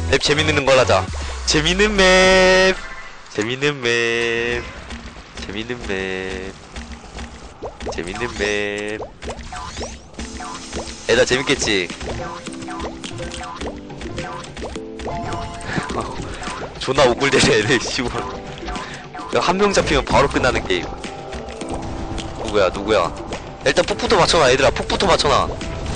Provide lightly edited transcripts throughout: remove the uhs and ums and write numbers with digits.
맵 재밌는 걸 하자. 재밌는 맵. 재밌는 맵. 재밌는 맵. 재밌는 맵. 애들 재밌겠지? 존나 오글대네 애들 씨발. 한 명 잡히면 바로 끝나는 게임. 누구야 누구야. 일단 폭부터 맞춰놔 얘들아. 폭부터 맞춰놔.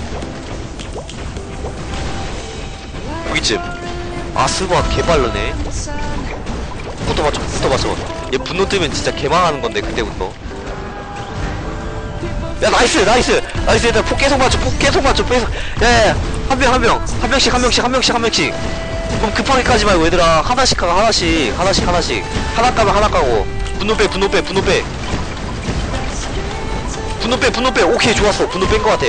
여기쯤. 아 스바 개발르네. 폭부터 맞춰. 폭부터 맞춰. 얘 분노 뜨면 진짜 개망하는 건데 그때부터. 야 나이스 나이스 나이스. 얘들아 폭 계속 맞춰. 폭 계속 맞춰. 계속. 야야야 한 명씩 그럼 급하게 까지 말고 얘들아 하나씩 까고 하나씩 하나 까면 하나 까고. 분노 빼 오케이 좋았어. 분노 뺀 거 같아.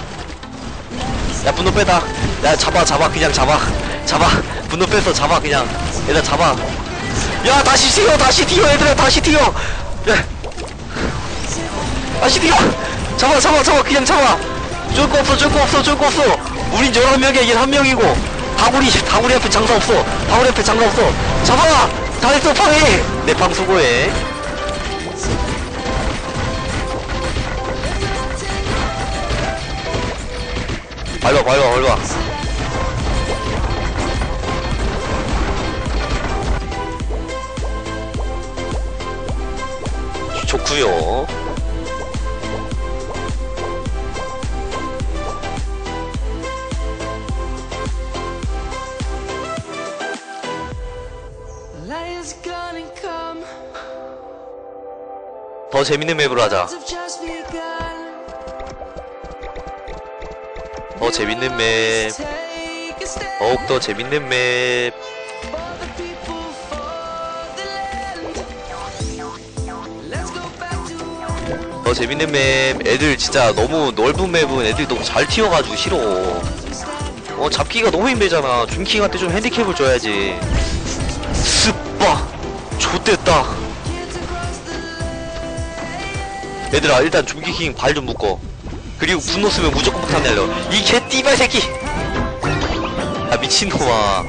야 분노 빼다. 야 잡아 그냥 잡아 분노 뺐어. 잡아 그냥 얘들아 잡아. 야 다시 튀어 얘들아 다시 튀어. 야 다시 튀어. 잡아 그냥 잡아. 쫄 거 없어. 우린 11명이야 얘 1명이고. 다구리 앞에 장사 없어. 잡아. 다 했어 팡해. 내 팡 수고해. 밟아. 좋구요. 더 재밌는 맵으로 하자. 더 재밌는 맵. 더욱더 재밌는 맵. 더 재밌는 맵. 애들 진짜 너무 넓은 맵은 애들이 너무 잘 튀어가지고 싫어. 잡기가 너무 힘들잖아. 줌킹한테 좀 핸디캡을 줘야지. 스빠 좆됐다. 얘들아 일단 줌킹 발 좀 묶어. 그리고 분노 쓰면 무조건 폭탄 날려. 이 개띠발 새끼. 야 미친놈아.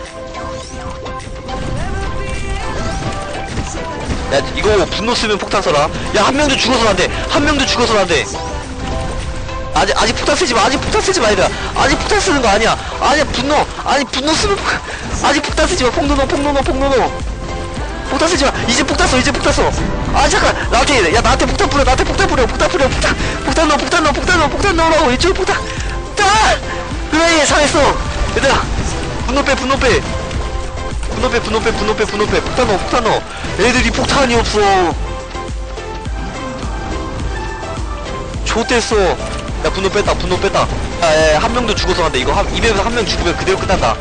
야 이거 분노 쓰면 폭탄 써라. 야 한 명도 죽어서는 안돼. 아직 폭탄 쓰지마. 얘들아 아직 폭탄 쓰는 거 아니야. 분노 쓰면 아직 폭탄 쓰지마. 폭 넣어. 폭탄 쓰지마. 이제 폭탄 써. 아 잠깐 나한테 폭탄 뿌려. 폭탄 넣으라고. 이쪽에 폭탄. 그래 잘했어. 얘들아 분노 빼. 폭탄 넣어. 애들이 폭탄이 없어. 좋댔어. 야 분노 뺐다. 야 한 명도 죽어서 간다. 이거 입에서 한 명 죽으면 그대로 끝난다.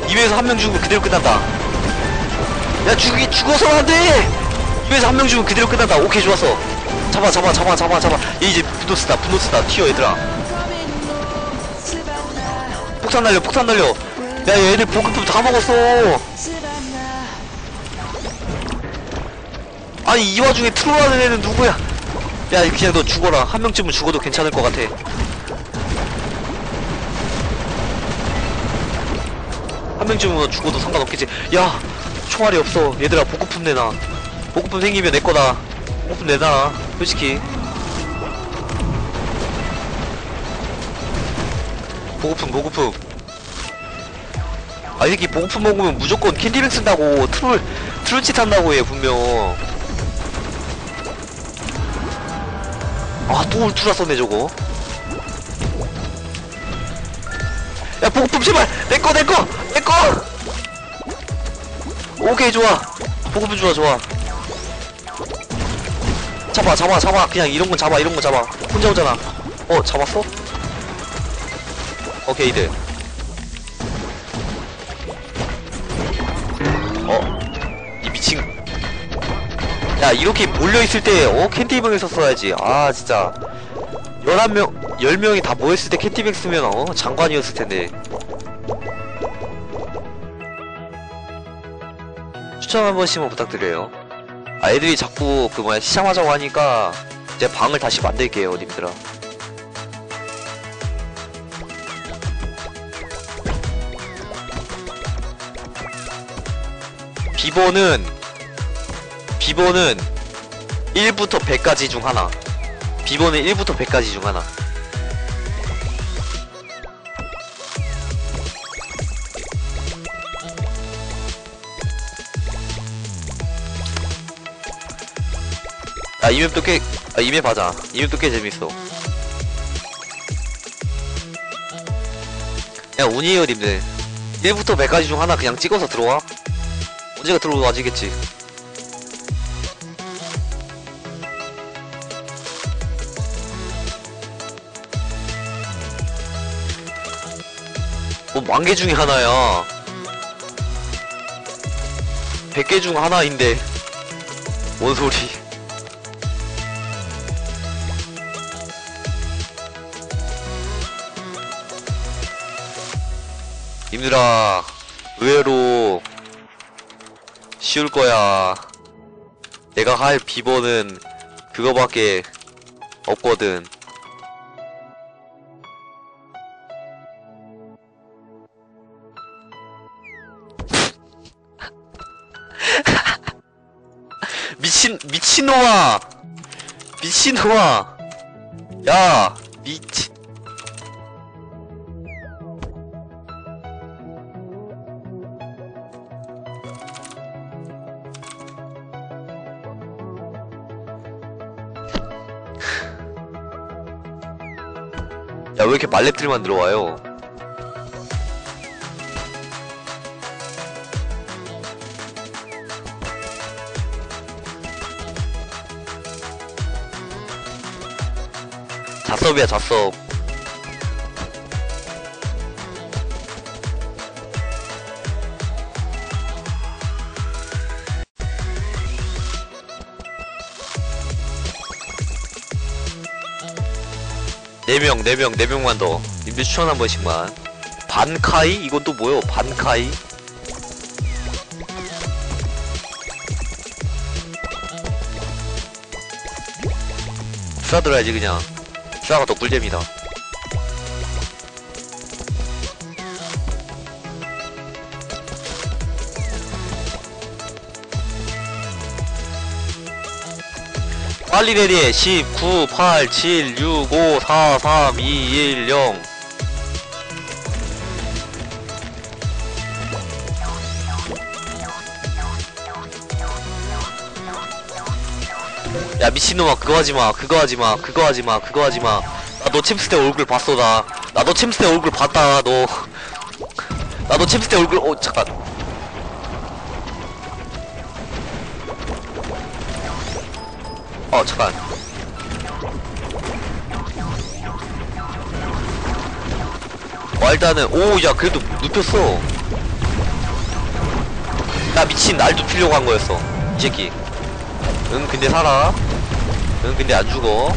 야 죽어서 안돼. 입에서 한 명 죽으면 그대로 끝난다. 오케이 좋았어. 잡아. 얘 이제 분노 쓰다. 튀어 얘들아. 폭탄 날려. 야 얘들 보급품 다 먹었어. 아니 이 와중에 트롤하는 애는 누구야. 야 그냥 너 죽어라. 한 명쯤은 죽어도 괜찮을 것 같아. 한 명쯤은 죽어도 상관없겠지. 야 총알이 없어. 얘들아 보급품 내놔. 보급품 생기면 내거다. 보급품 내놔 솔직히. 보급품. 아 이 새끼 보급품 먹으면 무조건 캔디백 쓴다고. 트롤짓 한다고 얘 분명. 아 또 울트라 썼네 저거. 야 보급품 제발 내꺼. 오케이 좋아. 보급품 좋아. 잡아. 그냥 이런 건 잡아. 혼자 오잖아. 잡았어? 오케이 이들. 이 미친. 야 이렇게 몰려있을 때 캔디백을 썼어야지. 아 진짜 10명이 다 모였을 때 캔디백 쓰면 장관이었을 텐데. 추천 한 번씩만 부탁드려요. 아 애들이 자꾸 시참하자고 하니까 제 방을 다시 만들게요 님들아. 비번은 1부터 100까지 중 하나. 비번은 1부터 100까지 중 하나. 아, 이 맵도 꽤, 아, 이 맵 하자. 이 맵도 꽤 재밌어. 그냥 운이에요, 님들. 1부터 100까지 중 하나 그냥 찍어서 들어와. 언제가 들어와지겠지. 뭐, 10,000개 중에 하나야. 100개 중 하나인데. 뭔 소리. 님들아, 의외로 쉬울 거야. 내가 할 비번은 그거밖에 없거든. 미친놈아! 미친놈아! 야! 야, 왜 이렇게 말렙들만 들어와요? 자섭이야, 자섭. 네 명만 더. 님들 추천 한 번씩만. 반카이? 이건 또 뭐요? 반카이? 슈아 들어야지, 그냥. 슈아가 더 꿀잼이다. 빨리 내리. 10, 9, 8, 7, 6, 5, 4, 3, 2, 1, 0. 야, 미친놈아, 그거 하지마. 나 너 챔스 때 얼굴 봤어. 나 너 챔스 때 얼굴 봤다. 나 너 챔스 때 얼굴, 잠깐. 잠깐. 일단은, 야, 그래도 눕혔어. 야, 미친, 날 눕히려고 한 거였어. 이 새끼. 응, 근데 살아. 응, 근데 안 죽어.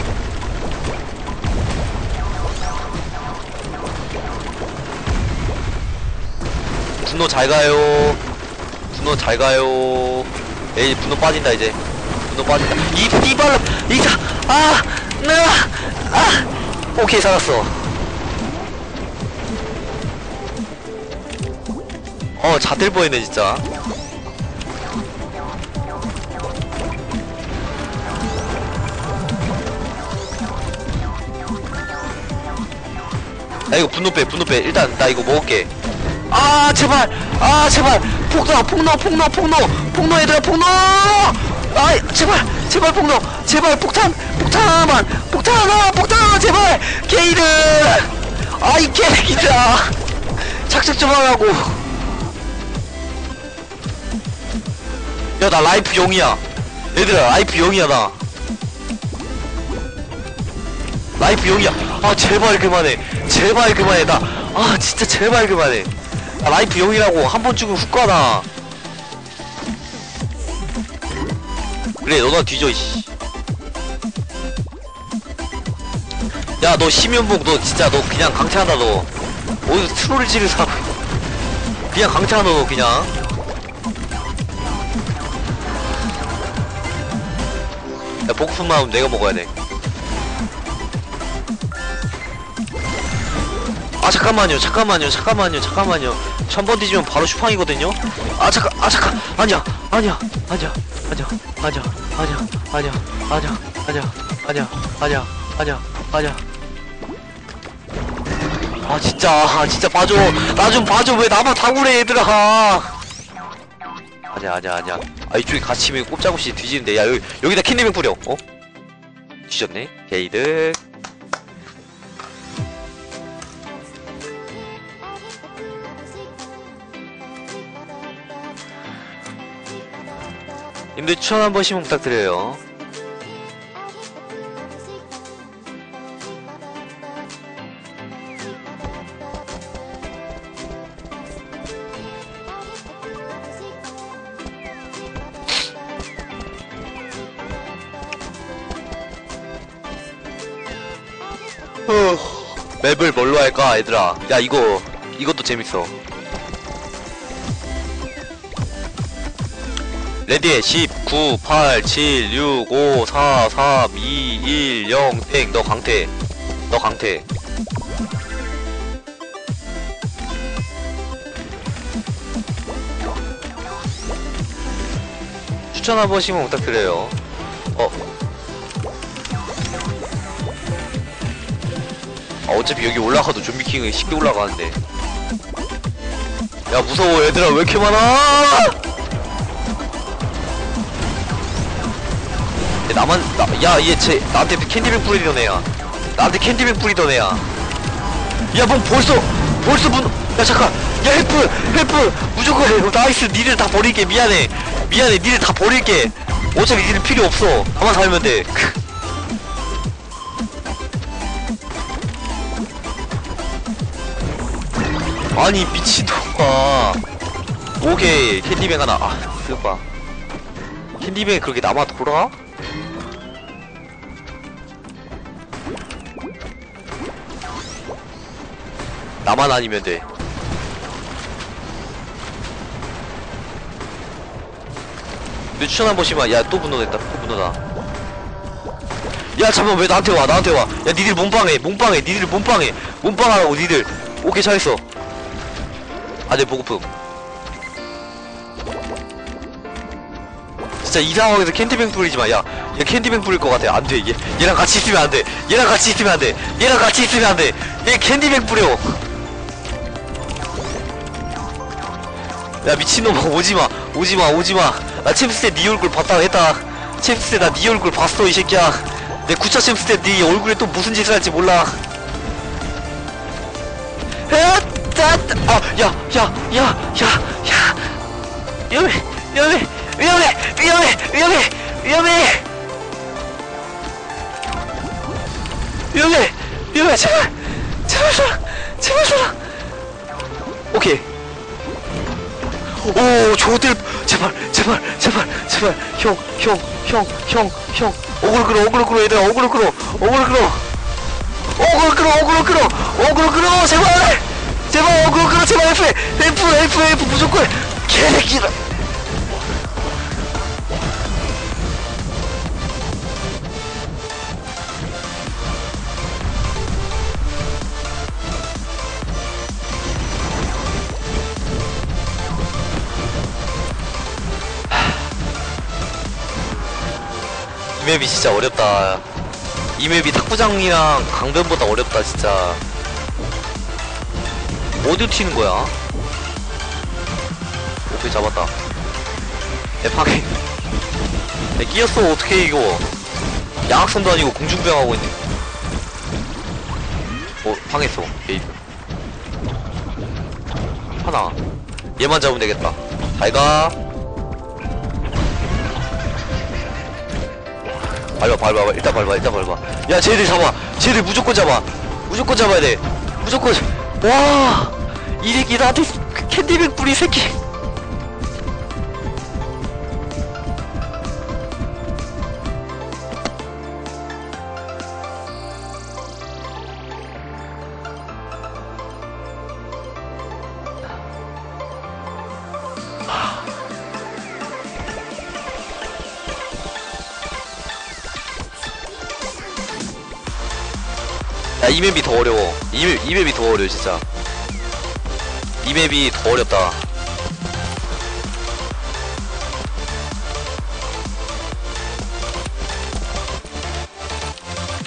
분노 잘 가요. 분노 잘 가요. 에이, 분노 빠진다, 이제. 분노 빠진다. 이발로, 오케이, 살았어. 잣될 뻔했네, 진짜. 야, 이거 분노 빼. 일단, 나 이거 먹을게. 제발! 폭노, 얘들아, 폭노! 제발, 폭노! 제발, 폭탄 하나만! 제발! 게이드! 이 개새끼들아! 착착 좀 하라고! 야, 나 라이프 0이야. 얘들아, 라이프 0이야, 나. 라이프 0이야. 제발 그만해. 진짜 제발 그만해. 라이프 0이라고. 한 번 죽으면 훅 가나. 그래, 너나 뒤져, 이씨. 야, 너 심연복, 너 진짜, 너 그냥 강퇴한다, 너. 어디서 트롤을 지르사. 그냥 강퇴한다, 너 그냥. 야, 보고픈 마음 내가 먹어야 돼. 아 잠깐만요. 1000번 뒤지면 바로 슈팡이거든요. 아 잠깐 아니야 아 진짜 봐줘. 나 좀 봐줘. 왜 나만 다구래 얘들아. 아니야. 아 이쪽에 갇히면 꼼짝없이 뒤지는데. 야 여기다 캔디백 뿌려. 어? 뒤졌네. 게이드. 님들 추천 한 번씩 부탁드려요. 맵을 뭘로 할까 얘들아. 야 이것도 재밌어. 레디에 10, 9, 8, 7, 6, 5, 4, 3, 2, 1, 0, 땡. 너 강태. 추천 한 번씩만 부탁드려요. 어차피 여기 올라가도 좀비킹이 쉽게 올라가는데. 야 무서워 얘들아. 왜 이렇게 많아. 얘 나한테 캔디백 뿌리던 애야. 야 뭐 벌써 야 잠깐. 야 헬프 무조건 나이스. 니들 다 버릴게. 미안해 니들 다 버릴게. 어차피 니들 필요 없어. 나만 살면 돼. 아니 미친놈아. 오케이 캔디백 하나. 그거 봐. 캔디백이 그렇게 남아 돌아? 나만 아니면 돼. 내 추천 한 번씩만. 야 또 분노됐다. 야 잠깐만. 왜 나한테 와. 야 니들 몸빵해. 니들 몸빵하라고 니들. 오케이 잘했어. 내 보고픔. 진짜 이 상황에서 캔디뱅 뿌리지마. 야 캔디뱅 뿌릴 것 같아. 안돼. 얘랑 같이 있으면 안돼. 얘 캔디뱅 뿌려. 야 미친놈아. 오지마. 나 챔스 때 니 얼굴 봤다고 했다. 챔스 때 나 니 얼굴 봤어 이 새끼야. 내 9차 챔스 때 니 얼굴에 또 무슨 짓을 할지 몰라. 위험해. 제발 살아. 오케이. 오 조들. 제발 형 어그로 끌어 얘들아. 어그로 끌어 제발 어그로 끌어. 제발 F 무조건. 개새끼라. 이 맵이 진짜 어렵다. 이 맵이 탁구장이랑 강변보다 어렵다 진짜. 어디로 튀는 거야? 오케이 잡았다. 방해. 야 끼었어. 어떻게 이거. 양악선도 아니고 공중부양 하고 있네. 방했어. 게이드 하나. 얘만 잡으면 되겠다. 잘가. 밟아. 일단 밟아. 야 쟤들 잡아. 쟤들 무조건 잡아야 돼. 와 이 새끼 나한테 캔디백 뿌리 새끼. 야, 이 맵이 더 어려워. 이 맵이 더 어려워, 진짜. 이 맵이 더 어렵다.